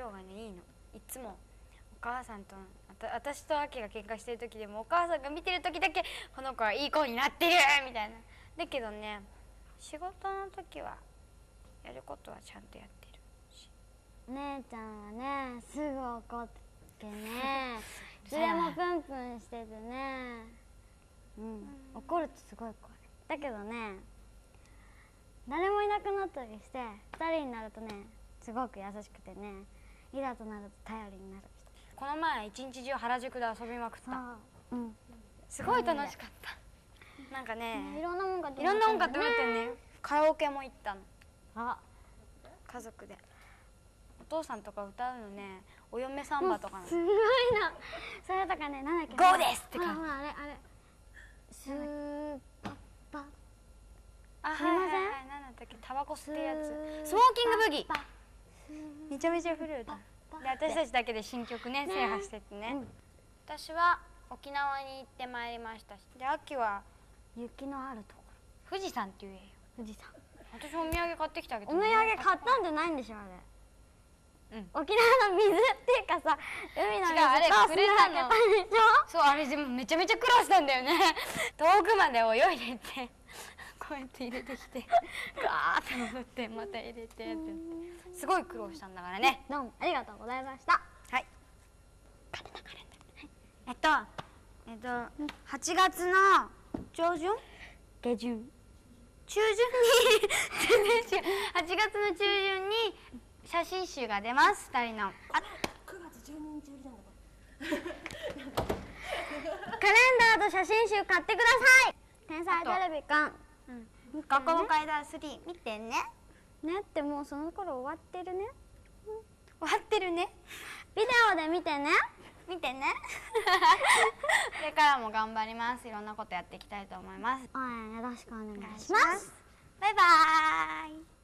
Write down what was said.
量がねいいの。いつもお母さんと私とアキが喧嘩してる時でもお母さんが見てる時だけこの子はいい子になってるみたいな。だけどね仕事の時はやることはちゃんとやってるし。 姉ちゃんはねすぐ怒ってねいつでもプンプンしててね、怒るとすごい怖い。だけどね誰もいなくなったりして2人になるとねすごく優しくてね、いざとなると頼りになる人。 この前一日中原宿で遊びまくった。すごい楽しかった。なんかねいろんなもん買っていろんなもん買ってもらってね。カラオケも行ったの。家族でお父さんとか歌うのね、お嫁サンバとかなの。 すごいな。それとかね、なんだっけ、 ゴーですって感じ。 あれスーパッパ、 はいはいはい、なんだったっけ、タバコ吸ってるやつ、スモーキングブギー。めちゃめちゃ古い歌で、私たちだけで新曲ね制覇しててね。私は沖縄に行ってまいりましたし、で秋は雪のあるところ、富士山って言えよ。 富士山。 私お土産買ってきたけど。 お土産買ったんじゃないんでしょあれ。沖縄の水っていうかさ、海の水とあれくれたの。そう、あれでもめちゃめちゃ苦労したんだよね。遠くまで泳いでってこうやって入れてきてガーッて戻ってまた入れてってすごい苦労したんだからね。 どうもありがとうございました。 はい。8月の上旬下旬中旬に8月の中旬に写真集が出ます。2人の 9月12日売りなんだカレンダーと写真集買ってください。天才テレビ館学校の階段3見てね。 ねってもうその頃終わってるね。 終わってるね。 ビデオで見てね。 見てね。これからも頑張ります。いろんなことやっていきたいと思います。 応援よろしくお願いします。 バイバーイ。